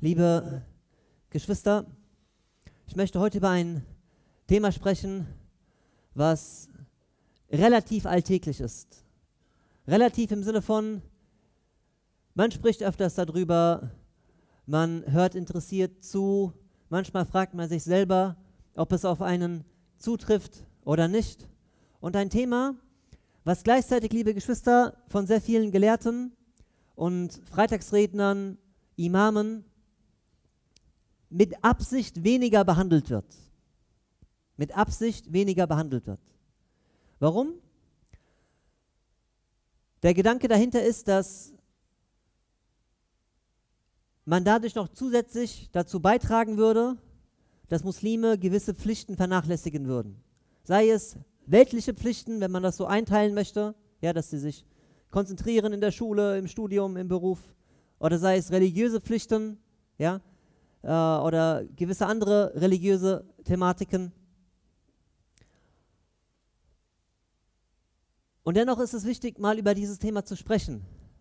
Liebe Geschwister, ich möchte heute über ein Thema sprechen, was relativ alltäglich ist. Relativ im Sinne von, man spricht öfters darüber, man hört interessiert zu, manchmal fragt man sich selber, ob es auf einen zutrifft oder nicht. Und ein Thema, was gleichzeitig, liebe Geschwister, von sehr vielen Gelehrten und Freitagsrednern, Imamen mit Absicht weniger behandelt wird. Mit Absicht weniger behandelt wird. Warum? Der Gedanke dahinter ist, dass man dadurch noch zusätzlich dazu beitragen würde, dass Muslime gewisse Pflichten vernachlässigen würden. Sei es weltliche Pflichten, wenn man das so einteilen möchte, ja, dass sie sich konzentrieren in der Schule, im Studium, im Beruf, oder sei es religiöse Pflichten, ja, oder gewisse andere religiöse Thematiken. Und dennoch ist es wichtig, mal über dieses Thema zu sprechen.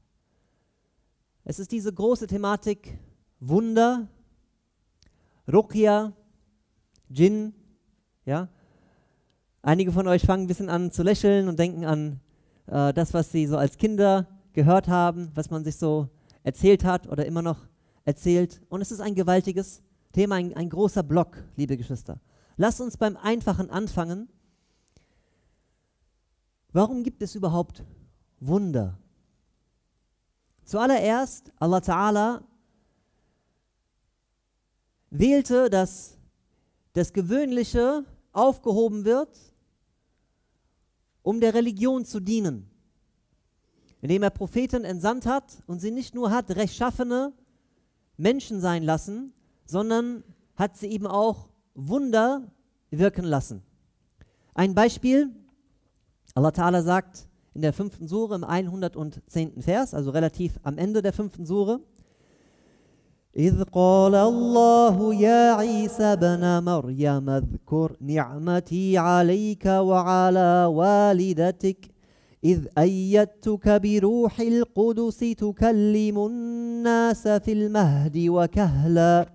Es ist diese große Thematik Wunder, Ruqya, Djinn, ja. Einige von euch fangen ein bisschen an zu lächeln und denken an das, was sie so als Kinder gehört haben, was man sich so erzählt hat oder immer noch erzählt. Und es ist ein gewaltiges Thema, ein großer Block, liebe Geschwister. Lasst uns beim Einfachen anfangen. Warum gibt es überhaupt Wunder? Zuallererst, Allah Ta'ala wählte, dass das Gewöhnliche aufgehoben wird, um der Religion zu dienen. Indem er Propheten entsandt hat und sie nicht nur hat rechtschaffene Menschen sein lassen, sondern hat sie eben auch Wunder wirken lassen. Ein Beispiel, Allah Ta'ala sagt in der 5. Sure im 110. Vers, also relativ am Ende der 5. Sure, إذ قال الله يا عيسى ابن مريم اذكر نعمتي عليك وعلى والدتك إذ أيدتك بروح القدس تكلم الناس في المهد وكهلا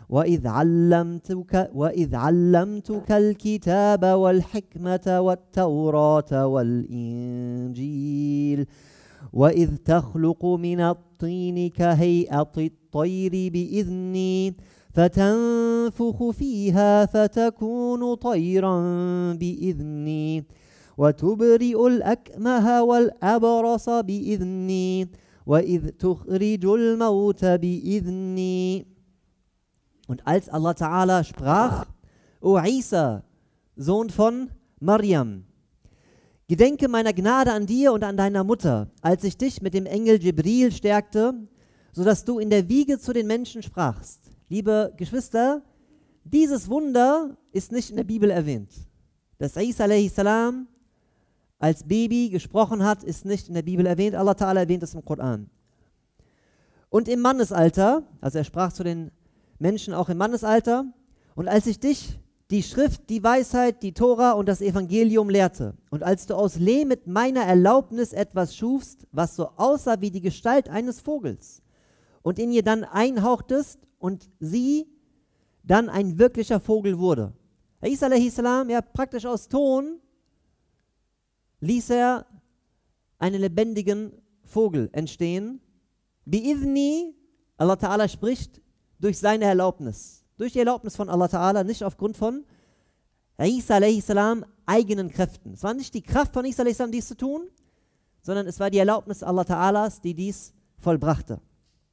وإذ علمتك الكتاب والحكمة والتوراة والإنجيل وإذ تخلق من الطين كهيئة الطير بإذني فتنفخ فيها فتكون طيرا بإذني وتبرئ الأكمه والأبرص بإذني وإذ تخرج الموت بإذني. Und als Allah Ta'ala sprach, O Isa, Sohn von Maryam, gedenke meiner Gnade an dir und an deiner Mutter, als ich dich mit dem Engel Jibril stärkte, sodass du in der Wiege zu den Menschen sprachst. Liebe Geschwister, dieses Wunder ist nicht in der Bibel erwähnt. Dass Isa a.s. als Baby gesprochen hat, ist nicht in der Bibel erwähnt. Allah Ta'ala erwähnt es im Koran. Und im Mannesalter, also er sprach zu den Menschen auch im Mannesalter, und als ich dich die Schrift, die Weisheit, die Tora und das Evangelium lehrte, und als du aus Lehm mit meiner Erlaubnis etwas schufst, was so aussah wie die Gestalt eines Vogels, und in ihr dann einhauchtest und sie dann ein wirklicher Vogel wurde. Isa a.s., ja, praktisch aus Ton ließ er einen lebendigen Vogel entstehen. Bi'idhni, Allah Ta'ala spricht durch seine Erlaubnis. Durch die Erlaubnis von Allah Ta'ala, nicht aufgrund von Isa a.s. eigenen Kräften. Es war nicht die Kraft von Isa a.s., dies zu tun, sondern es war die Erlaubnis Allah Ta'alas, die dies vollbrachte.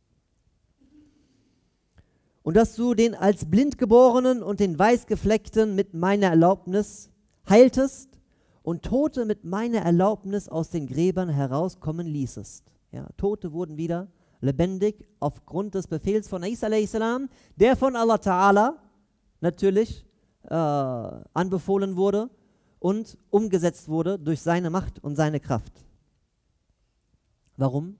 Und dass du den als Blindgeborenen und den Weißgefleckten mit meiner Erlaubnis heiltest und Tote mit meiner Erlaubnis aus den Gräbern herauskommen ließest. Ja, Tote wurden wieder lebendig aufgrund des Befehls von Isa a.s., der von Allah Ta'ala natürlich anbefohlen wurde und umgesetzt wurde durch seine Macht und seine Kraft. Warum?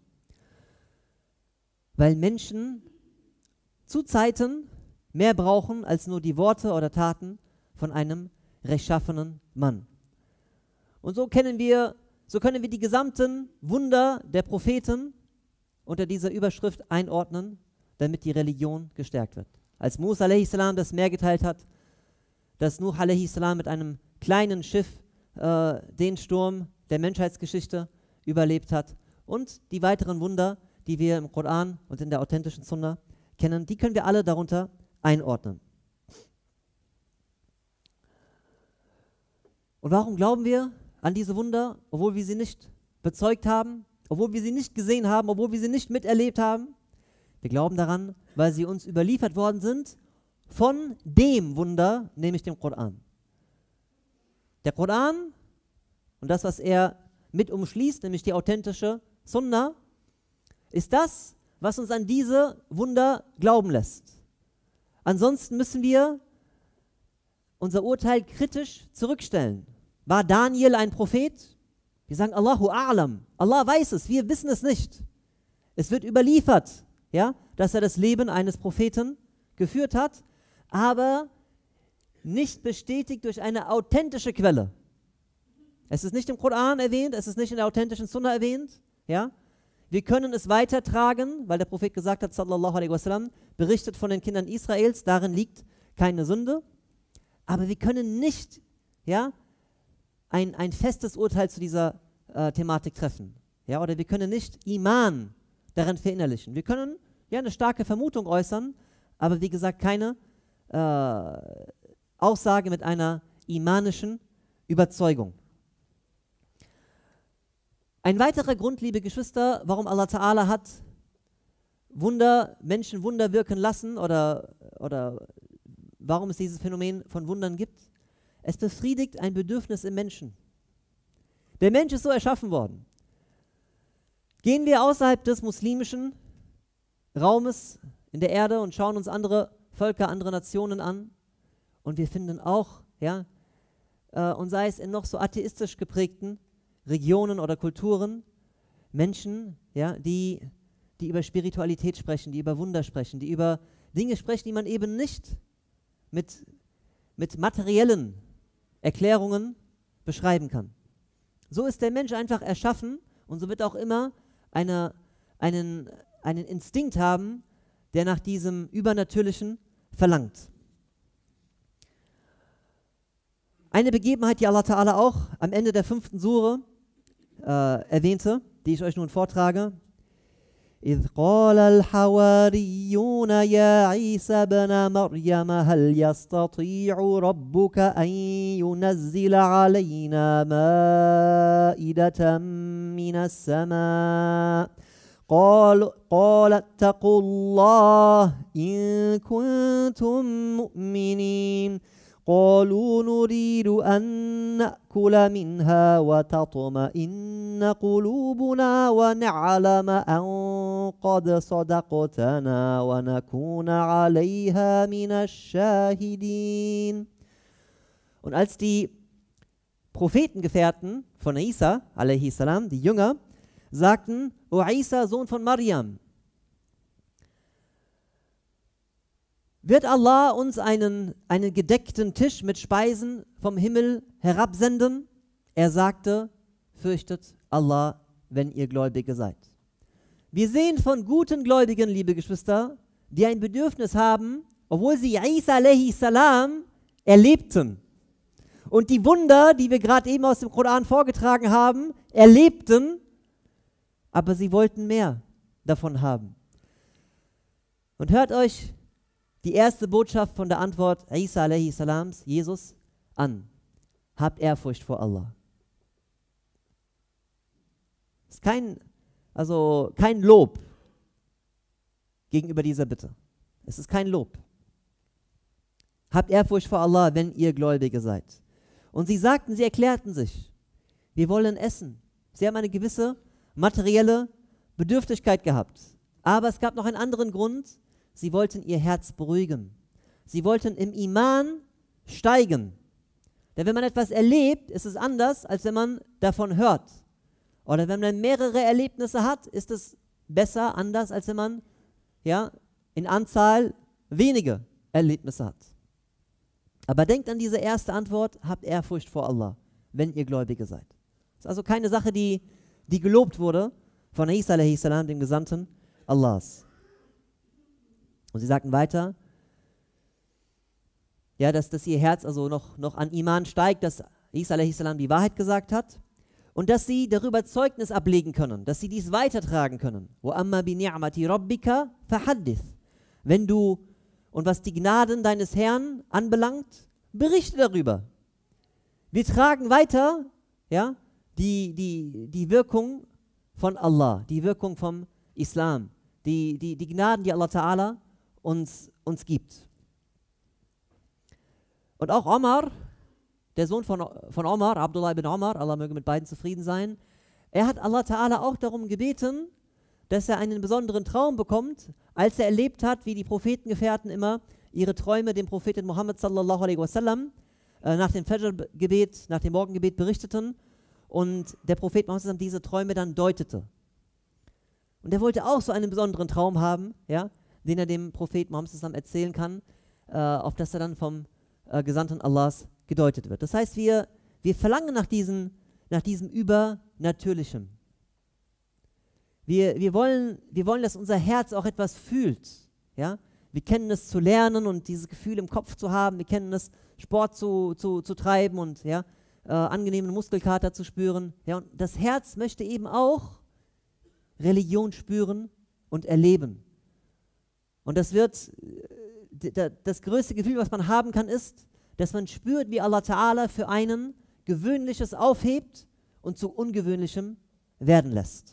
Weil Menschen zu Zeiten mehr brauchen als nur die Worte oder Taten von einem rechtschaffenen Mann. Und so können wir die gesamten Wunder der Propheten unter dieser Überschrift einordnen, damit die Religion gestärkt wird. Als Musa a.s. das Meer geteilt hat, dass Nuh a.s. mit einem kleinen Schiff den Sturm der Menschheitsgeschichte überlebt hat und die weiteren Wunder, die wir im Koran und in der authentischen Sunna kennen, die können wir alle darunter einordnen. Und warum glauben wir an diese Wunder, obwohl wir sie nicht bezeugt haben, obwohl wir sie nicht gesehen haben, obwohl wir sie nicht miterlebt haben? Wir glauben daran, weil sie uns überliefert worden sind von dem Wunder, nämlich dem Koran. Der Koran und das, was er mit umschließt, nämlich die authentische Sunna, ist das, was uns an diese Wunder glauben lässt. Ansonsten müssen wir unser Urteil kritisch zurückstellen. War Daniel ein Prophet? Wir sagen Allahu A'lam. Allah weiß es, wir wissen es nicht. Es wird überliefert, ja, dass er das Leben eines Propheten geführt hat, aber nicht bestätigt durch eine authentische Quelle. Es ist nicht im Koran erwähnt, es ist nicht in der authentischen Sunna erwähnt. Ja? Wir können es weitertragen, weil der Prophet gesagt hat, sallallahu alaihi wasallam, berichtet von den Kindern Israels, darin liegt keine Sünde. Aber wir können nicht, ja, ein festes Urteil zu dieser Thematik treffen. Ja? Oder wir können nicht Iman darin verinnerlichen. Wir können ja eine starke Vermutung äußern, aber wie gesagt keine Aussage mit einer imanischen Überzeugung. Ein weiterer Grund, liebe Geschwister, warum Allah Ta'ala hat Menschen Wunder wirken lassen oder warum es dieses Phänomen von Wundern gibt, es befriedigt ein Bedürfnis im Menschen. Der Mensch ist so erschaffen worden. Gehen wir außerhalb des muslimischen Raumes in der Erde und schauen uns andere Völker, andere Nationen an und wir finden auch, ja, und sei es in noch so atheistisch geprägten Regionen oder Kulturen, Menschen, ja, die über Spiritualität sprechen, die über Wunder sprechen, die über Dinge sprechen, die man eben nicht mit materiellen Erklärungen beschreiben kann. So ist der Mensch einfach erschaffen und so wird auch immer einen Instinkt haben, der nach diesem Übernatürlichen verlangt. Eine Begebenheit, die Allah Ta'ala auch am Ende der 5. Sure erwähnte, die ich euch nun vortrage. إذ قال الحواريون يا عيسى ابن مريم هل يستطيع ربك أن ينزل علينا مائدة من السماء قال اتقوا الله إن كنتم مؤمنين قالوا نريد أن نأكل منها وتطمئن قلوبنا ونعلم أن قد صدقتنا ونكون عليها من الشاهدين. Und als die Prophetengefährten von Isa, alaihi salam, die Jünger, sagten, O Isa, Sohn von Maryam, wird Allah uns einen gedeckten Tisch mit Speisen vom Himmel herabsenden? Er sagte, fürchtet Allah, wenn ihr Gläubige seid. Wir sehen von guten Gläubigen, liebe Geschwister, die ein Bedürfnis haben, obwohl sie Isa alaihi salam erlebten und die Wunder, die wir gerade eben aus dem Koran vorgetragen haben, erlebten, aber sie wollten mehr davon haben. Und hört euch die erste Botschaft von der Antwort Isa alaihi salams, Jesus, an. Habt Ehrfurcht vor Allah. Das ist kein Lob gegenüber dieser Bitte. Es ist kein Lob. Habt Ehrfurcht vor Allah, wenn ihr Gläubige seid. Und sie sagten, sie erklärten sich, wir wollen essen. Sie haben eine gewisse materielle Bedürftigkeit gehabt. Aber es gab noch einen anderen Grund. Sie wollten ihr Herz beruhigen. Sie wollten im Iman steigen. Denn wenn man etwas erlebt, ist es anders, als wenn man davon hört. Oder wenn man mehrere Erlebnisse hat, ist es besser, anders, als wenn man in Anzahl wenige Erlebnisse hat. Aber denkt an diese erste Antwort, habt Ehrfurcht vor Allah, wenn ihr Gläubige seid. Das ist also keine Sache, die gelobt wurde von Isa alaihi salam, dem Gesandten Allahs. Und sie sagten weiter, ja, dass ihr Herz also noch an Iman steigt, dass Isa a.s. die Wahrheit gesagt hat und dass sie darüber Zeugnis ablegen können, dass sie dies weitertragen können. وَأَمَّا بِنِعْمَةِ رَبِّكَ فَحَدِّثْ. Wenn du, und was die Gnaden deines Herrn anbelangt, berichte darüber. Wir tragen weiter, ja, die Wirkung von Allah, die Wirkung vom Islam, die Gnaden, die Allah Ta'ala uns gibt. Und auch Omar, der Sohn von Omar, Abdullah ibn Omar, Allah möge mit beiden zufrieden sein, er hat Allah Ta'ala auch darum gebeten, dass er einen besonderen Traum bekommt, als er erlebt hat, wie die Prophetengefährten immer ihre Träume dem Propheten Muhammad sallallahu alaihi wasallam nach dem Fajr-Gebet, nach dem Morgengebet berichteten und der Prophet Muhammad sallam diese Träume dann deutete. Und er wollte auch so einen besonderen Traum haben, ja, den er dem Propheten Muhammad sallam erzählen kann, auf das er dann vom Gesandten Allahs gedeutet wird. Das heißt, wir verlangen nach diesem Übernatürlichen. Wir wollen, dass unser Herz auch etwas fühlt. Ja? Wir kennen es zu lernen und dieses Gefühl im Kopf zu haben. Wir kennen es, Sport zu treiben und ja, angenehmen Muskelkater zu spüren. Ja? Und das Herz möchte eben auch Religion spüren und erleben. Und das größte Gefühl, was man haben kann, ist, dass man spürt, wie Allah Ta'ala für einen Gewöhnliches aufhebt und zu Ungewöhnlichem werden lässt.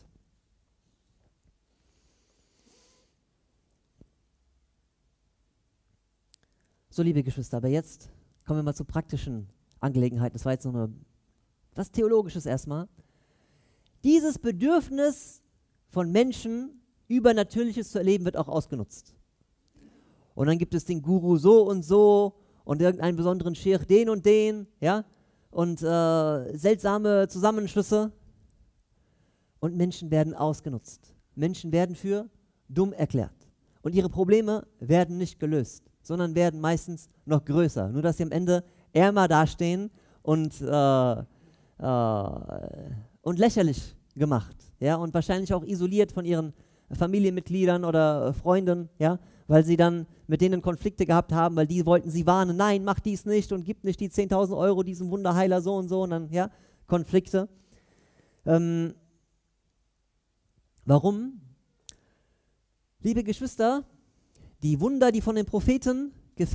So, liebe Geschwister, aber jetzt kommen wir mal zu praktischen Angelegenheiten. Das war jetzt noch was Theologisches erstmal. Dieses Bedürfnis von Menschen, Übernatürliches zu erleben, wird auch ausgenutzt. Und dann gibt es den Guru so und irgendeinen besonderen Sheikh den und den, ja, und seltsame Zusammenschlüsse. Und Menschen werden ausgenutzt. Menschen werden für dumm erklärt. Und ihre Probleme werden nicht gelöst, sondern werden meistens noch größer. Nur, dass sie am Ende ärmer dastehen und lächerlich gemacht. Ja, und wahrscheinlich auch isoliert von ihren Familienmitgliedern oder Freunden, ja, weil sie dann mit denen Konflikte gehabt haben, weil die wollten sie warnen, nein, mach dies nicht und gib nicht die 10.000 Euro diesem Wunderheiler so und dann, ja, Konflikte. Warum? Liebe Geschwister, die Wunder, die von den Propheten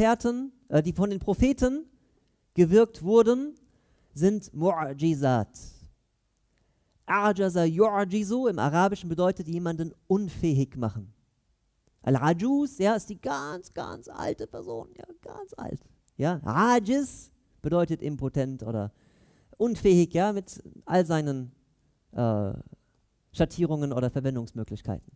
gewirkt wurden, sind Mu'jizat. A'jaza yu'jizu im Arabischen bedeutet jemanden unfähig machen. Al-Ajuz, ja, ist die ganz, ganz alte Person, ja, ganz alt. Ja, Ajiz bedeutet impotent oder unfähig, ja, mit all seinen Schattierungen oder Verwendungsmöglichkeiten.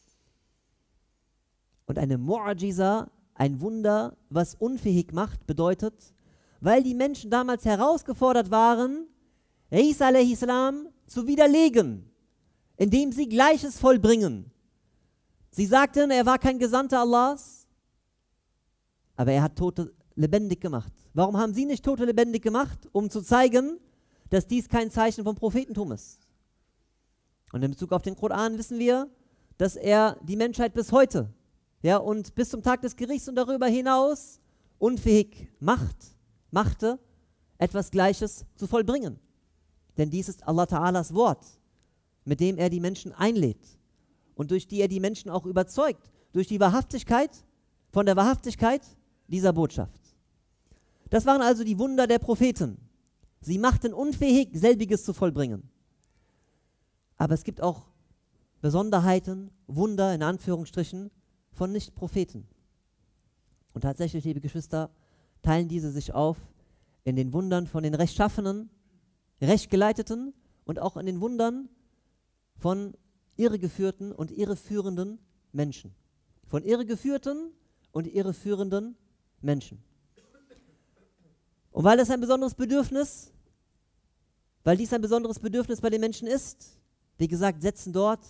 Und eine Mu'jiza, ein Wunder, was unfähig macht, bedeutet, weil die Menschen damals herausgefordert waren, Isa a.s. zu widerlegen, indem sie Gleiches vollbringen. Sie sagten, er war kein Gesandter Allahs, aber er hat Tote lebendig gemacht. Warum haben sie nicht Tote lebendig gemacht? Um zu zeigen, dass dies kein Zeichen vom Prophetentum ist. Und in Bezug auf den Koran wissen wir, dass er die Menschheit bis heute, ja, und bis zum Tag des Gerichts und darüber hinaus unfähig machte, etwas Gleiches zu vollbringen. Denn dies ist Allah Ta'alas Wort, mit dem er die Menschen einlädt und durch die er die Menschen auch überzeugt, durch die Wahrhaftigkeit, von der Wahrhaftigkeit dieser Botschaft. Das waren also die Wunder der Propheten. Sie machten unfähig, selbiges zu vollbringen. Aber es gibt auch Besonderheiten, Wunder in Anführungsstrichen, von Nicht-Propheten. Und tatsächlich, liebe Geschwister, teilen diese sich auf in den Wundern von den Rechtschaffenen, Rechtgeleiteten und auch in den Wundern von irregeführten und irreführenden Menschen. Von irregeführten und irreführenden Menschen. Und weil dies ein besonderes Bedürfnis bei den Menschen ist, wie gesagt, setzen dort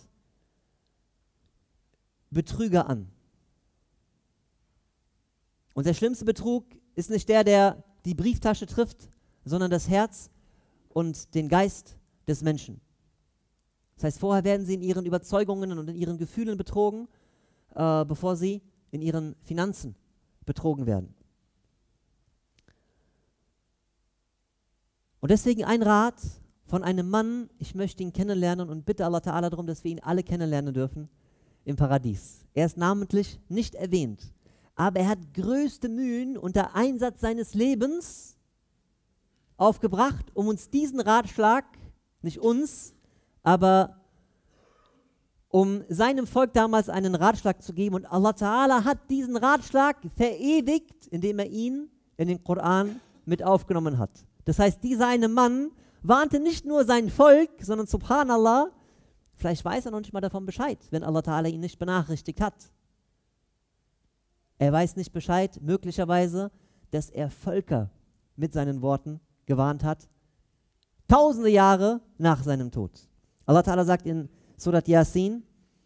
Betrüger an. Und der schlimmste Betrug ist nicht der die Brieftasche trifft, sondern das Herz und den Geist des Menschen. Das heißt, vorher werden sie in ihren Überzeugungen und in ihren Gefühlen betrogen, bevor sie in ihren Finanzen betrogen werden. Und deswegen ein Rat von einem Mann, ich möchte ihn kennenlernen und bitte Allah Ta'ala darum, dass wir ihn alle kennenlernen dürfen im Paradies. Er ist namentlich nicht erwähnt, aber er hat größte Mühen unter Einsatz seines Lebens aufgebracht, um uns diesen Ratschlag, nicht uns, aber um seinem Volk damals einen Ratschlag zu geben. Und Allah Ta'ala hat diesen Ratschlag verewigt, indem er ihn in den Koran mit aufgenommen hat. Das heißt, dieser eine Mann warnte nicht nur sein Volk, sondern subhanallah, vielleicht weiß er noch nicht mal davon Bescheid, wenn Allah Ta'ala ihn nicht benachrichtigt hat. Er weiß nicht Bescheid, möglicherweise, dass er Völker mit seinen Worten gewarnt hat, tausende Jahre nach seinem Tod. Allah Ta'ala sagt in Surat Yasin,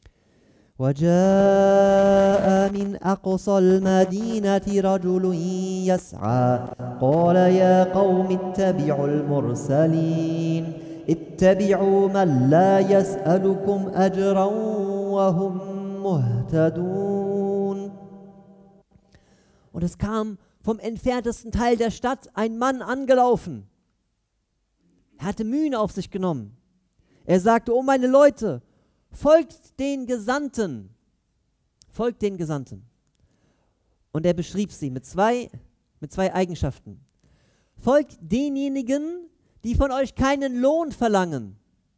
وَجَاءَ مِنْ أَقْصَى الْمَدِينَةِ رَجُلٌ يَسْعَى قَالَ يَا قَوْمِ اتَّبِعُوا الْمُرْسَلِينَ اتَّبِعُوا مَنْ لَا يَسْأَلُكُمْ أَجْرًا وَهُمْ مُهْتَدُونَ. Und es kam vom entferntesten Teil der Stadt ein Mann angelaufen. Er hatte Mühen auf sich genommen. Er sagte, oh meine Leute, folgt den Gesandten. Folgt den Gesandten. Und er beschrieb sie mit zwei Eigenschaften. Folgt denjenigen, die von euch keinen Lohn verlangen.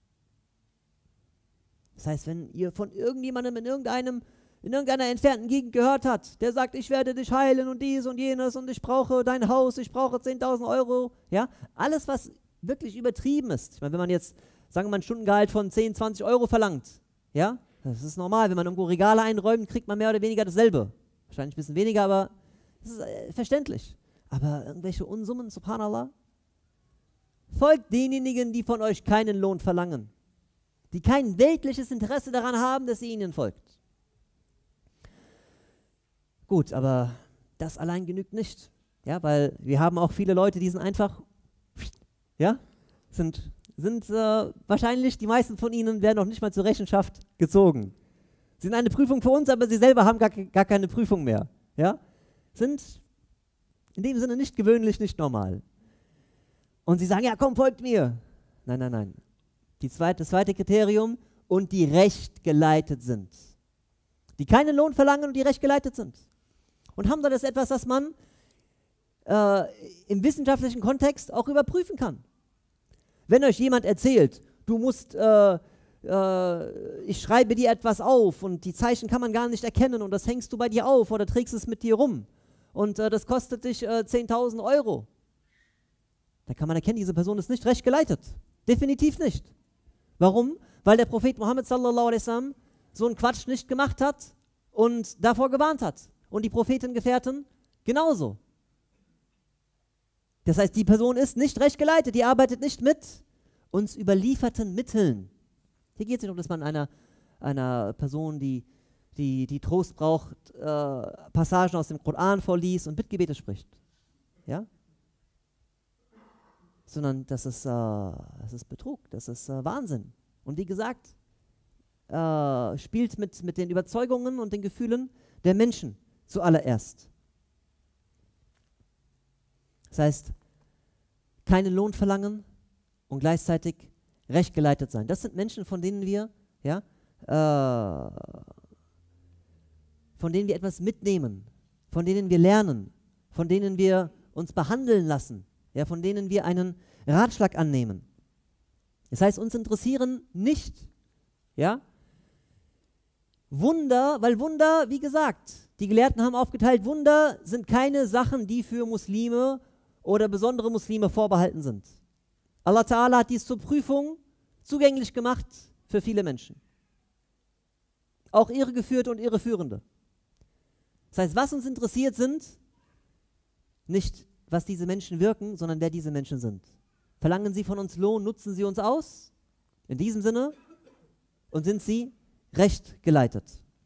Das heißt, wenn ihr von irgendjemandem in irgendeiner entfernten Gegend gehört habt, der sagt, ich werde dich heilen und dies und jenes und ich brauche dein Haus, ich brauche 10.000 Euro, ja, alles, was wirklich übertrieben ist. Ich meine, wenn man jetzt, sagen wir mal, ein Stundengehalt von 10, 20 Euro verlangt, ja, das ist normal, wenn man irgendwo Regale einräumt, kriegt man mehr oder weniger dasselbe. Wahrscheinlich ein bisschen weniger, aber das ist verständlich. Aber irgendwelche Unsummen, subhanallah, folgt denjenigen, die von euch keinen Lohn verlangen, die kein weltliches Interesse daran haben, dass ihr ihnen folgt. Gut, aber das allein genügt nicht, ja, weil wir haben auch viele Leute, die sind einfach, ja, sind wahrscheinlich, die meisten von ihnen werden noch nicht mal zur Rechenschaft gezogen. Sie sind eine Prüfung für uns, aber sie selber haben gar keine Prüfung mehr, ja, sind in dem Sinne nicht gewöhnlich, nicht normal. Und sie sagen, ja komm, folgt mir. Nein, nein, nein. Das zweite Kriterium, und die recht geleitet sind. Die keinen Lohn verlangen und die recht geleitet sind. Und Hamza, das ist etwas, das man im wissenschaftlichen Kontext auch überprüfen kann. Wenn euch jemand erzählt, du musst, ich schreibe dir etwas auf und die Zeichen kann man gar nicht erkennen und das hängst du bei dir auf oder trägst es mit dir rum und das kostet dich 10.000 Euro, da kann man erkennen, diese Person ist nicht recht geleitet. Definitiv nicht. Warum? Weil der Prophet Muhammad sallallahu alaihi wasallam so einen Quatsch nicht gemacht hat und davor gewarnt hat. Und die Prophetengefährten genauso. Das heißt, die Person ist nicht recht geleitet, die arbeitet nicht mit uns überlieferten Mitteln. Hier geht es nicht um, dass man einer Person, die Trost braucht, Passagen aus dem Koran vorliest und Bittgebete spricht. Ja? Sondern das ist Betrug, das ist Wahnsinn. Und wie gesagt, spielt mit den Überzeugungen und den Gefühlen der Menschen zuallererst. Das heißt, keinen Lohn verlangen und gleichzeitig recht geleitet sein. Das sind Menschen, von denen wir, ja, von denen wir etwas mitnehmen, von denen wir lernen, von denen wir uns behandeln lassen, ja, von denen wir einen Ratschlag annehmen. Das heißt, uns interessieren nicht, ja, Wunder, weil Wunder, wie gesagt, die Gelehrten haben aufgeteilt, Wunder sind keine Sachen, die für Muslime oder besondere Muslime vorbehalten sind. Allah Ta'ala hat dies zur Prüfung zugänglich gemacht für viele Menschen. Auch Irregeführte und Irreführende. Das heißt, was uns interessiert sind, nicht was diese Menschen wirken, sondern wer diese Menschen sind. Verlangen sie von uns Lohn, nutzen sie uns aus? In diesem Sinne, und sind sie recht geleitet.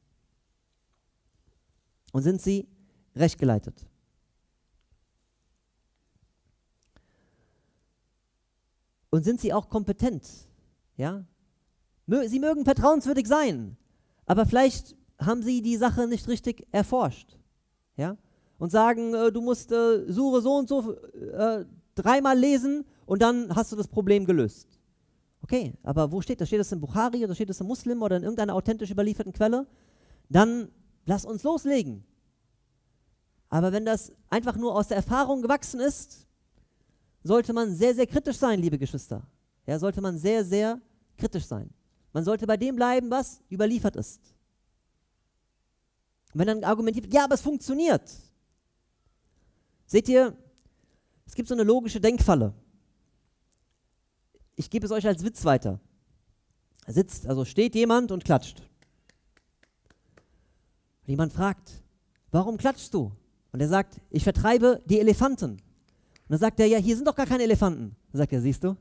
Und sind sie recht geleitet. Und sind sie auch kompetent? Ja? Sie mögen vertrauenswürdig sein, aber vielleicht haben sie die Sache nicht richtig erforscht. Ja? Und sagen, du musst Sure so und so 3-mal lesen und dann hast du das Problem gelöst. Okay, aber wo steht das? Steht das im Bukhari oder steht das im Muslim oder in irgendeiner authentisch überlieferten Quelle? Dann lass uns loslegen. Aber wenn das einfach nur aus der Erfahrung gewachsen ist, sollte man sehr, sehr kritisch sein, liebe Geschwister. Ja, sollte man sehr, sehr kritisch sein. Man sollte bei dem bleiben, was überliefert ist. Und wenn dann argumentiert wird, ja, aber es funktioniert. Seht ihr, es gibt so eine logische Denkfalle. Ich gebe es euch als Witz weiter. Steht jemand und klatscht. Und jemand fragt, warum klatschst du? Und er sagt, ich vertreibe die Elefanten. Und dann sagt er, ja, hier sind doch gar keine Elefanten. Dann sagt er, siehst du?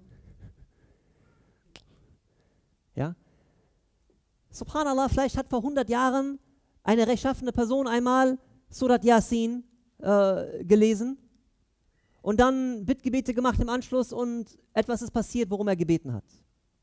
Ja? Subhanallah, vielleicht hat vor 100 Jahren eine rechtschaffene Person einmal Surat Yasin gelesen und dann Bittgebete gemacht im Anschluss und etwas ist passiert, worum er gebeten hat.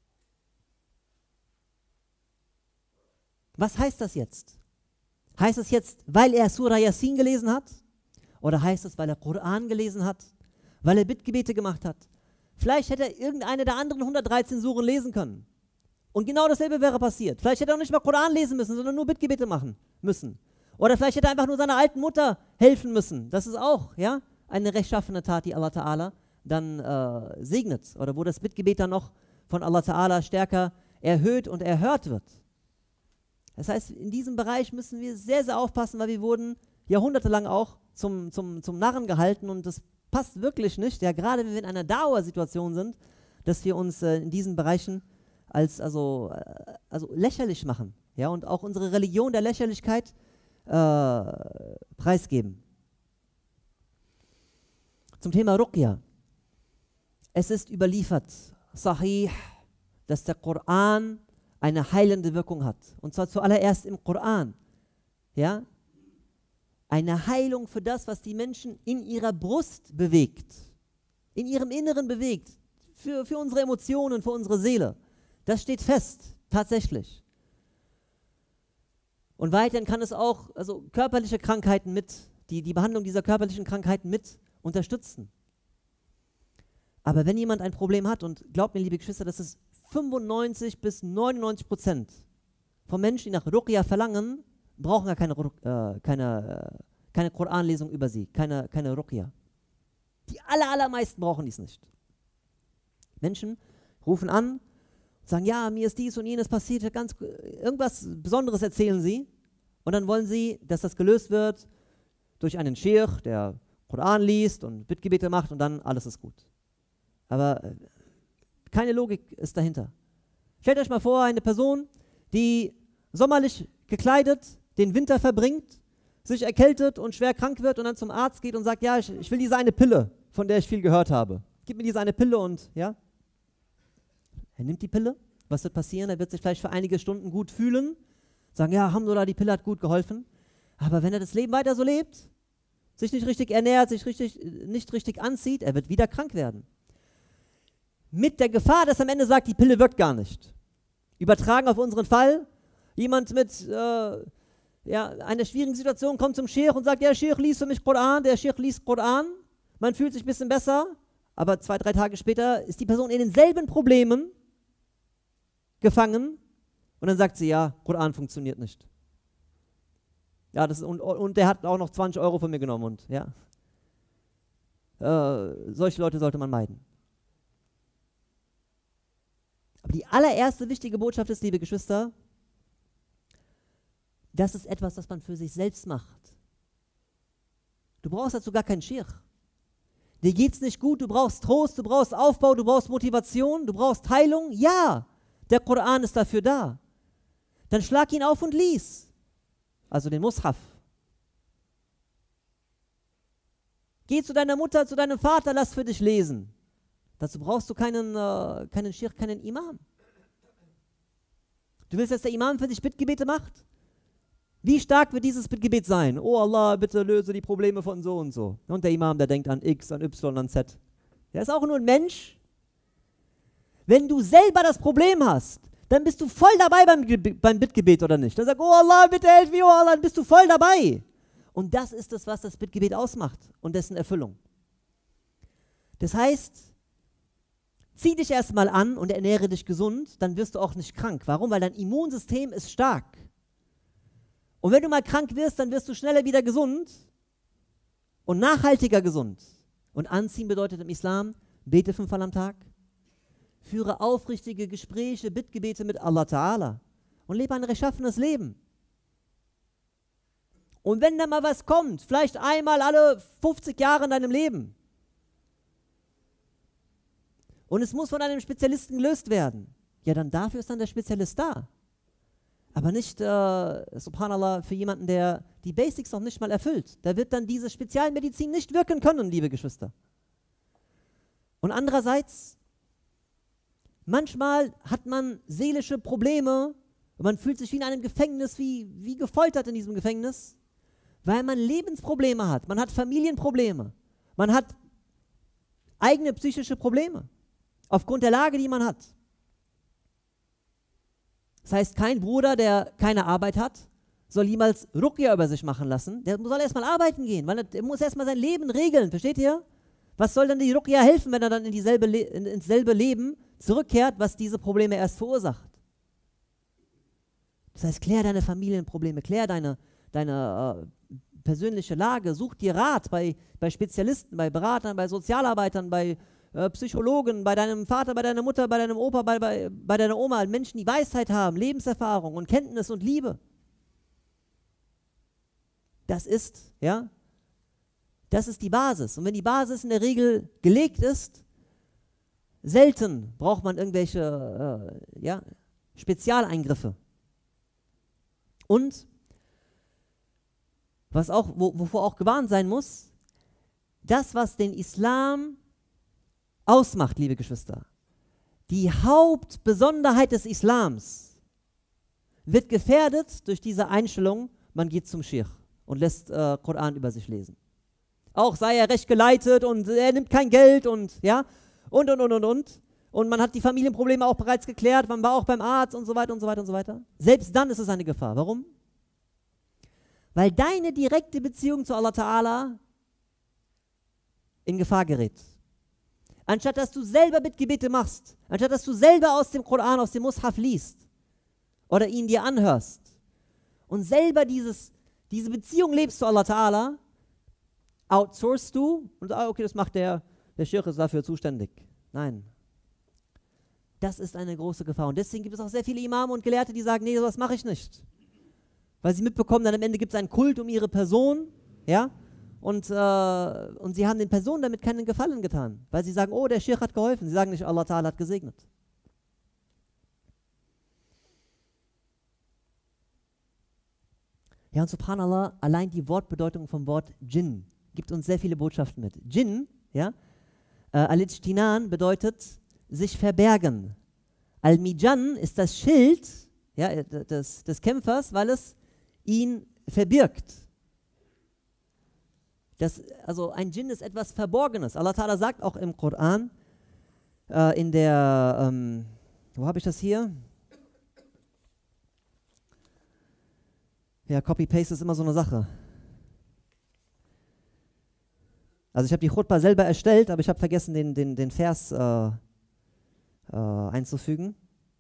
Was heißt das jetzt? Heißt es jetzt, weil er Surah Yasin gelesen hat? Oder heißt es, weil er Koran gelesen hat? Weil er Bittgebete gemacht hat? Vielleicht hätte er irgendeine der anderen 113 Suren lesen können. Und genau dasselbe wäre passiert. Vielleicht hätte er auch nicht mal Koran lesen müssen, sondern nur Bittgebete machen müssen. Oder vielleicht hätte er einfach nur seiner alten Mutter helfen müssen. Das ist auch, ja, eine rechtschaffene Tat, die Allah Ta'ala dann segnet. Oder wo das Bittgebet dann noch von Allah Ta'ala stärker erhöht und erhört wird. Das heißt, in diesem Bereich müssen wir sehr, sehr aufpassen, weil wir wurden jahrhundertelang auch zum Narren gehalten und das passt wirklich nicht, ja, gerade wenn wir in einer Dauersituation sind, dass wir uns in diesen Bereichen als lächerlich machen, ja, und auch unsere Religion der Lächerlichkeit preisgeben. Zum Thema Ruqya. Es ist überliefert, Sahih, dass der Koran eine heilende Wirkung hat. Und zwar zuallererst im Koran. Ja? Eine Heilung für das, was die Menschen in ihrer Brust bewegt. In ihrem Inneren bewegt. Für unsere Emotionen, für unsere Seele. Das steht fest, tatsächlich. Und weiterhin kann es auch körperliche Krankheiten die Behandlung dieser körperlichen Krankheiten mit unterstützen. Aber wenn jemand ein Problem hat, und glaubt mir, liebe Geschwister, das ist 95-99% von Menschen, die nach Ruqya verlangen, brauchen gar keine Koranlesung über sie, keine Ruqya. Die allermeisten brauchen dies nicht. Menschen rufen an und sagen, ja, mir ist dies und jenes passiert, irgendwas Besonderes erzählen sie und dann wollen sie, dass das gelöst wird durch einen Scheich, der Koran liest und Bittgebete macht und dann alles ist gut. Aber keine Logik ist dahinter. Stellt euch mal vor, eine Person, die sommerlich gekleidet den Winter verbringt, sich erkältet und schwer krank wird und dann zum Arzt geht und sagt, ja, ich will diese eine Pille, von der ich viel gehört habe. Gib mir diese eine Pille und, ja. Er nimmt die Pille. Was wird passieren? Er wird sich vielleicht für einige Stunden gut fühlen, sagen, ja, Alhamdulillah, die Pille hat gut geholfen. Aber wenn er das Leben weiter so lebt, sich nicht richtig ernährt, sich nicht richtig anzieht, er wird wieder krank werden. Mit der Gefahr, dass er am Ende sagt, die Pille wirkt gar nicht. Übertragen auf unseren Fall, jemand mit einer schwierigen Situation kommt zum Scheich und sagt, ja, Scheich liest für mich Koran, der Scheich liest Koran, man fühlt sich ein bisschen besser, aber 2-3 Tage später ist die Person in denselben Problemen gefangen und dann sagt sie, ja, Koran funktioniert nicht. Ja, und der hat auch noch 20 Euro von mir genommen und ja. Solche Leute sollte man meiden. Aber die allererste wichtige Botschaft ist, liebe Geschwister, das ist etwas, das man für sich selbst macht. Du brauchst dazu gar keinen Scheich. Dir geht's nicht gut, du brauchst Trost, du brauchst Aufbau, du brauchst Motivation, du brauchst Heilung. Ja, der Koran ist dafür da. Dann schlag ihn auf und lies. Also den Mushaf. Geh zu deiner Mutter, zu deinem Vater, lass für dich lesen. Dazu brauchst du keinen Scheich, keinen Imam. Du willst, dass der Imam für dich Bittgebete macht? Wie stark wird dieses Bittgebet sein? Oh Allah, bitte löse die Probleme von so und so. Und der Imam, der denkt an X, an Y, an Z. Der ist auch nur ein Mensch. Wenn du selber das Problem hast, dann bist du voll dabei beim Bittgebet, oder nicht? Dann sagst du, oh Allah, bitte helf mir, oh Allah, dann bist du voll dabei. Und das ist es, was das Bittgebet ausmacht und dessen Erfüllung. Das heißt, zieh dich erstmal an und ernähre dich gesund, dann wirst du auch nicht krank. Warum? Weil dein Immunsystem ist stark. Und wenn du mal krank wirst, dann wirst du schneller wieder gesund und nachhaltiger gesund. Und anziehen bedeutet im Islam, bete 5-mal am Tag, führe aufrichtige Gespräche, Bittgebete mit Allah Ta'ala und lebe ein rechtschaffenes Leben. Und wenn da mal was kommt, vielleicht einmal alle 50 Jahre in deinem Leben, und es muss von einem Spezialisten gelöst werden, ja, dann dafür ist dann der Spezialist da. Aber nicht, subhanallah, für jemanden, der die Basics noch nicht mal erfüllt. Da wird dann diese Spezialmedizin nicht wirken können, liebe Geschwister. Und andererseits, manchmal hat man seelische Probleme und man fühlt sich wie in einem Gefängnis, wie gefoltert in diesem Gefängnis, weil man Lebensprobleme hat, man hat Familienprobleme, man hat eigene psychische Probleme aufgrund der Lage, die man hat. Das heißt, kein Bruder, der keine Arbeit hat, soll jemals Ruqya über sich machen lassen. Der soll erstmal arbeiten gehen, weil er muss erstmal sein Leben regeln, versteht ihr? Was soll denn die Ruqya helfen, wenn er dann ins selbe Leben zurückkehrt, was diese Probleme erst verursacht? Das heißt, klär deine Familienprobleme, klär deine persönliche Lage, such dir Rat bei Spezialisten, bei Beratern, bei Sozialarbeitern, bei Psychologen, bei deinem Vater, bei deiner Mutter, bei deinem Opa, bei deiner Oma, Menschen, die Weisheit haben, Lebenserfahrung und Kenntnis und Liebe. Das ist die Basis. Und wenn die Basis in der Regel gelegt ist, selten braucht man irgendwelche Spezialeingriffe. Und wovor auch gewarnt sein muss, das, was den Islam ausmacht, liebe Geschwister, die Hauptbesonderheit des Islams wird gefährdet durch diese Einstellung, man geht zum Schich und lässt Koran über sich lesen. Auch sei er recht geleitet und er nimmt kein Geld und. Und man hat die Familienprobleme auch bereits geklärt, man war auch beim Arzt und so weiter und so weiter und so weiter. Selbst dann ist es eine Gefahr. Warum? Weil deine direkte Beziehung zu Allah Ta'ala in Gefahr gerät. Anstatt dass du selber Bittgebete machst, anstatt dass du selber aus dem Koran, aus dem Mushaf liest oder ihn dir anhörst und selber diese Beziehung lebst zu Allah Ta'ala, outsourcest du und okay, das macht der Sheikh ist dafür zuständig. Nein. Das ist eine große Gefahr. Und deswegen gibt es auch sehr viele Imame und Gelehrte, die sagen, nee, sowas mache ich nicht. Weil sie mitbekommen, dann am Ende gibt es einen Kult um ihre Person, ja, und sie haben den Personen damit keinen Gefallen getan. Weil sie sagen, oh, der Sheikh hat geholfen. Sie sagen nicht, Allah Ta'ala hat gesegnet. Ja, und subhanallah, allein die Wortbedeutung vom Wort Jinn gibt uns sehr viele Botschaften mit. Jinn, ja, Al-Ijtinan bedeutet sich verbergen. Al-Mijan ist das Schild, ja, des Kämpfers, weil es ihn verbirgt. Also ein Djinn ist etwas Verborgenes. Allah Ta'ala sagt auch im Koran, in der, wo habe ich das hier? Ja, Copy-Paste ist immer so eine Sache. Also ich habe die Khutbah selber erstellt, aber ich habe vergessen, den Vers einzufügen.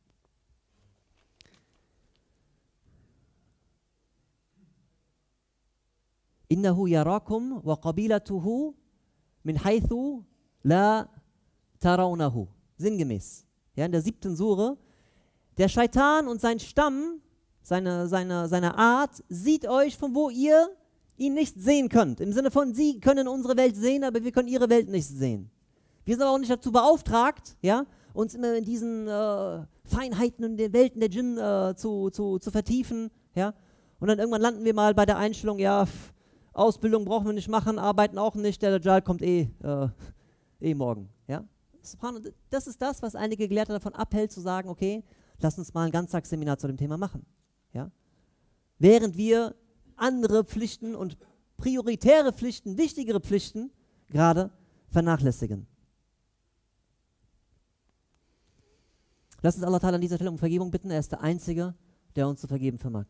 Innahu yarakum wa qabilatuhu min haythu la tarawnahu. Sinngemäß. Ja, in der 7. Sure. Der Scheitan und sein Stamm, seine Art, sieht euch, von wo ihr ihn nicht sehen könnt. Im Sinne von, sie können unsere Welt sehen, aber wir können ihre Welt nicht sehen. Wir sind aber auch nicht dazu beauftragt, ja, uns immer in diesen Feinheiten und den Welten der Djinn zu vertiefen. Ja. Und dann irgendwann landen wir mal bei der Einstellung, ja, Ausbildung brauchen wir nicht machen, arbeiten auch nicht, der Dajjal kommt morgen. Ja? Das ist das, was einige Gelehrte davon abhält, zu sagen, okay, lass uns mal ein Ganztagsseminar zu dem Thema machen. Ja? Während wir andere Pflichten und prioritäre Pflichten, wichtigere Pflichten gerade vernachlässigen. Lass uns Allah Ta'ala an dieser Stelle um Vergebung bitten. Er ist der Einzige, der uns zu vergeben vermag.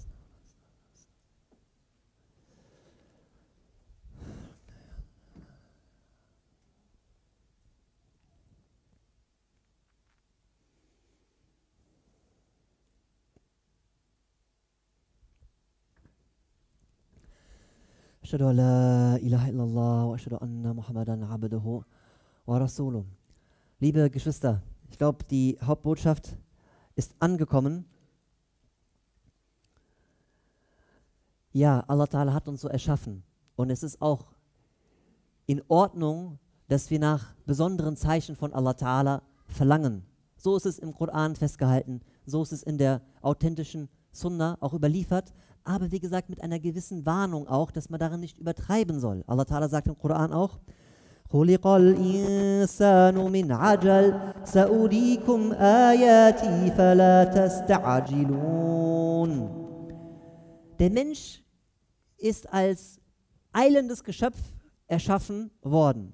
Ashhadu an la ilaha illallah wa ashhadu anna Muhammadan abduhu wa rasuluh. Liebe Geschwister, ich glaube, die Hauptbotschaft ist angekommen. Ja, Allah Ta'ala hat uns so erschaffen. Und es ist auch in Ordnung, dass wir nach besonderen Zeichen von Allah Ta'ala verlangen. So ist es im Koran festgehalten, so ist es in der authentischen Sunna auch überliefert. Aber wie gesagt, mit einer gewissen Warnung auch, dass man darin nicht übertreiben soll. Allah Ta'ala sagt im Koran auch, خُلِقَ الْإِنسَانُ مِنْ عَجَلٍ سَأُرِيكُمْ آيَاتِي فَلَا تَسْتَعْجِلُونَ. Der Mensch ist als eilendes Geschöpf erschaffen worden.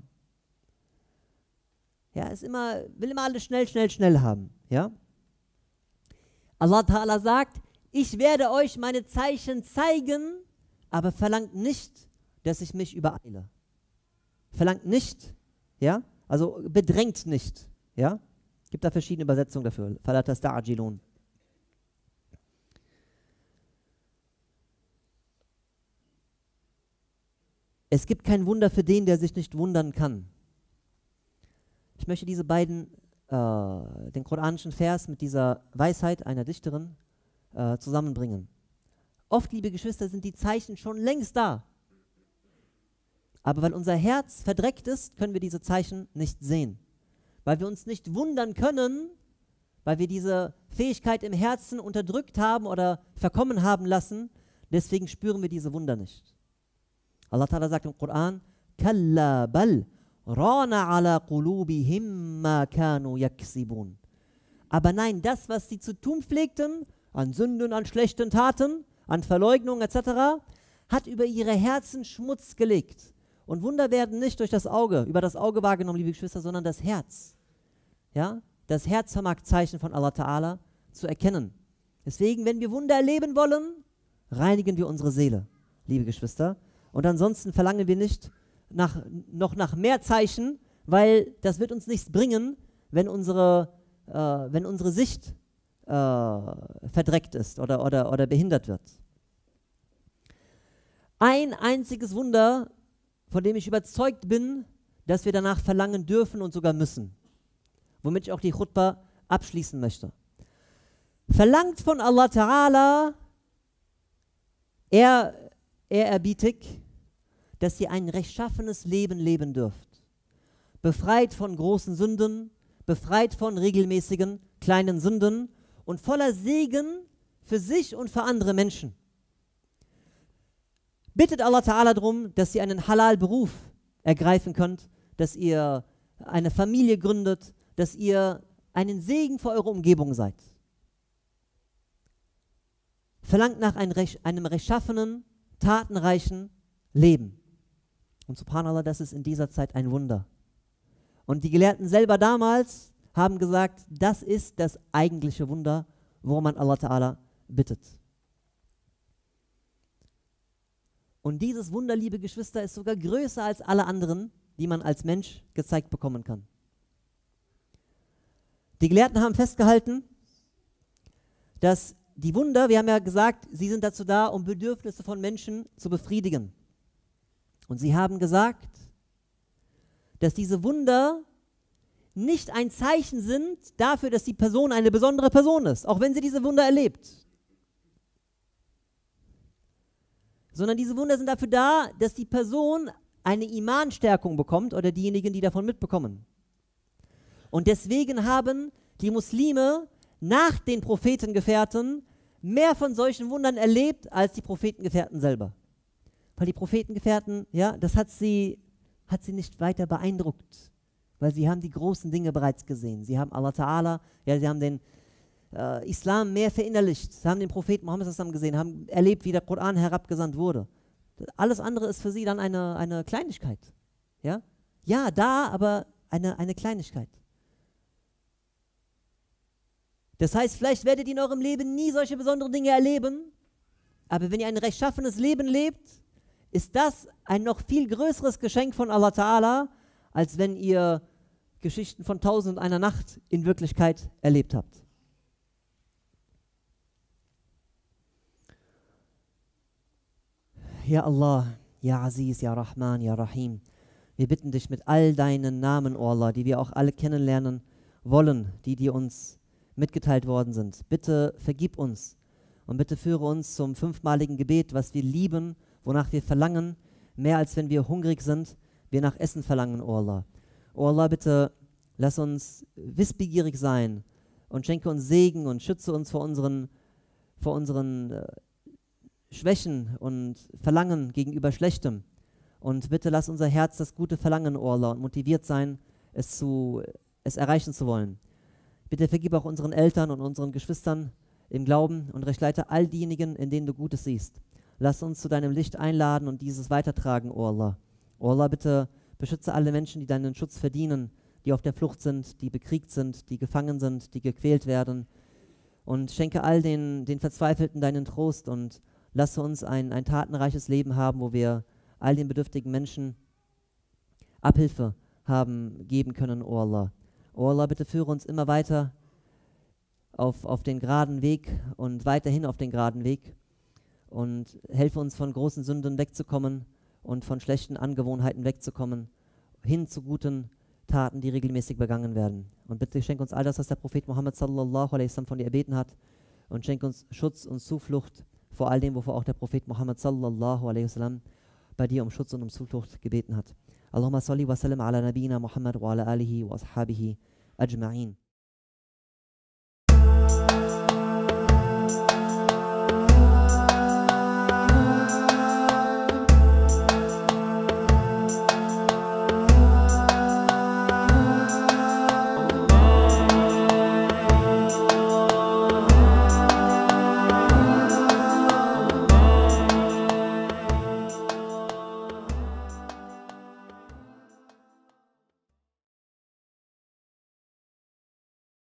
Ja, will immer alles schnell, schnell, schnell haben. Ja? Allah Ta'ala sagt, ich werde euch meine Zeichen zeigen, aber verlangt nicht, dass ich mich übereile. Verlangt nicht, ja, also bedrängt nicht, ja. Gibt da verschiedene Übersetzungen dafür. فَلَا تَسْتَعْجِلُونَ. Es gibt kein Wunder für den, der sich nicht wundern kann. Ich möchte diese beiden, den koranischen Vers mit dieser Weisheit einer Dichterin zusammenbringen. Oft, liebe Geschwister, sind die Zeichen schon längst da. Aber weil unser Herz verdreckt ist, können wir diese Zeichen nicht sehen. Weil wir uns nicht wundern können, weil wir diese Fähigkeit im Herzen unterdrückt haben oder verkommen haben lassen, deswegen spüren wir diese Wunder nicht. Allah Ta'ala sagt im Koran, Kalla bal rana ala qulubihim ma kanu yaksibun. Aber nein, das, was sie zu tun pflegten, an Sünden, an schlechten Taten, an Verleugnung etc., hat über ihre Herzen Schmutz gelegt. Und Wunder werden nicht durch das Auge, über das Auge wahrgenommen, liebe Geschwister, sondern das Herz. Ja? Das Herz vermag Zeichen von Allah Ta'ala zu erkennen. Deswegen, wenn wir Wunder erleben wollen, reinigen wir unsere Seele, liebe Geschwister. Und ansonsten verlangen wir nicht noch nach mehr Zeichen, weil das wird uns nichts bringen, wenn unsere Sicht verdreckt ist oder behindert wird. Ein einziges Wunder, von dem ich überzeugt bin, dass wir danach verlangen dürfen und sogar müssen. Womit ich auch die Khutbah abschließen möchte. Verlangt von Allah Ta'ala ehrerbietig, dass ihr ein rechtschaffenes Leben leben dürft. Befreit von großen Sünden, befreit von regelmäßigen kleinen Sünden und voller Segen für sich und für andere Menschen. Bittet Allah Ta'ala darum, dass ihr einen Halal-Beruf ergreifen könnt, dass ihr eine Familie gründet, dass ihr einen Segen für eure Umgebung seid. Verlangt nach einem rechtschaffenen, tatenreichen Leben. Und subhanallah, das ist in dieser Zeit ein Wunder. Und die Gelehrten selber damals haben gesagt, das ist das eigentliche Wunder, worum man Allah Ta'ala bittet. Und dieses Wunder, liebe Geschwister, ist sogar größer als alle anderen, die man als Mensch gezeigt bekommen kann. Die Gelehrten haben festgehalten, dass die Wunder, wir haben ja gesagt, sie sind dazu da, um Bedürfnisse von Menschen zu befriedigen. Und sie haben gesagt, dass diese Wunder nicht ein Zeichen sind dafür, dass die Person eine besondere Person ist, auch wenn sie diese Wunder erlebt. Sondern diese Wunder sind dafür da, dass die Person eine Imanstärkung bekommt oder diejenigen, die davon mitbekommen. Und deswegen haben die Muslime nach den Prophetengefährten mehr von solchen Wundern erlebt als die Prophetengefährten selber. Weil die Prophetengefährten, ja, das hat sie nicht weiter beeindruckt, weil sie haben die großen Dinge bereits gesehen. Sie haben Allah Ta'ala, ja, sie haben den Islam mehr verinnerlicht. Sie haben den Propheten Mohammed gesehen, haben erlebt, wie der Koran herabgesandt wurde. Alles andere ist für sie dann eine Kleinigkeit. Ja, ja, da, aber eine Kleinigkeit. Das heißt, vielleicht werdet ihr in eurem Leben nie solche besonderen Dinge erleben, aber wenn ihr ein rechtschaffenes Leben lebt, ist das ein noch viel größeres Geschenk von Allah Ta'ala, als wenn ihr Geschichten von 1001 Nacht in Wirklichkeit erlebt habt. Ja Allah, Ja Aziz, Ja Rahman, Ja Rahim, wir bitten dich mit all deinen Namen, O Allah, die wir auch alle kennenlernen wollen, die uns mitgeteilt worden sind. Bitte vergib uns und bitte führe uns zum 5-maligen Gebet, was wir lieben, wonach wir verlangen, mehr als wenn wir hungrig sind, wir nach Essen verlangen, O Allah. O Allah, bitte lass uns wissbegierig sein und schenke uns Segen und schütze uns vor unseren Schwächen und Verlangen gegenüber Schlechtem. Und bitte lass unser Herz das Gute verlangen, O Allah, und motiviert sein, es erreichen zu wollen. Bitte vergib auch unseren Eltern und unseren Geschwistern im Glauben und recht leite all diejenigen, in denen du Gutes siehst. Lass uns zu deinem Licht einladen und dieses weitertragen, O Allah. O Allah, bitte beschütze alle Menschen, die deinen Schutz verdienen, die auf der Flucht sind, die bekriegt sind, die gefangen sind, die gequält werden. Und schenke all den Verzweifelten deinen Trost und lasse uns ein tatenreiches Leben haben, wo wir all den bedürftigen Menschen Abhilfe geben können, O Allah. O Allah, bitte führe uns immer weiter auf den geraden Weg und weiterhin auf den geraden Weg und helfe uns von großen Sünden wegzukommen und von schlechten Angewohnheiten wegzukommen, hin zu guten Taten, die regelmäßig begangen werden. Und bitte schenke uns all das, was der Prophet Muhammad sallallahu alaihi wasallam von dir erbeten hat, und schenke uns Schutz und Zuflucht vor all dem, wovor auch der Prophet Muhammad sallallahu alaihi wasallam bei dir um Schutz und um Zuflucht gebeten hat. Allahumma salli wa sallim ala nabina Muhammad wa ala alihi wa ashabihi ajma'in.